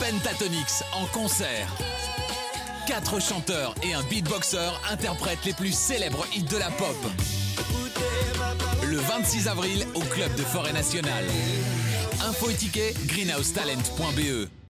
Pentatonix en concert. 4 chanteurs et un beatboxer interprètent les plus célèbres hits de la pop. Le 26 avril au club de Forêt Nationale. Info et tickets greenhousetalent.be.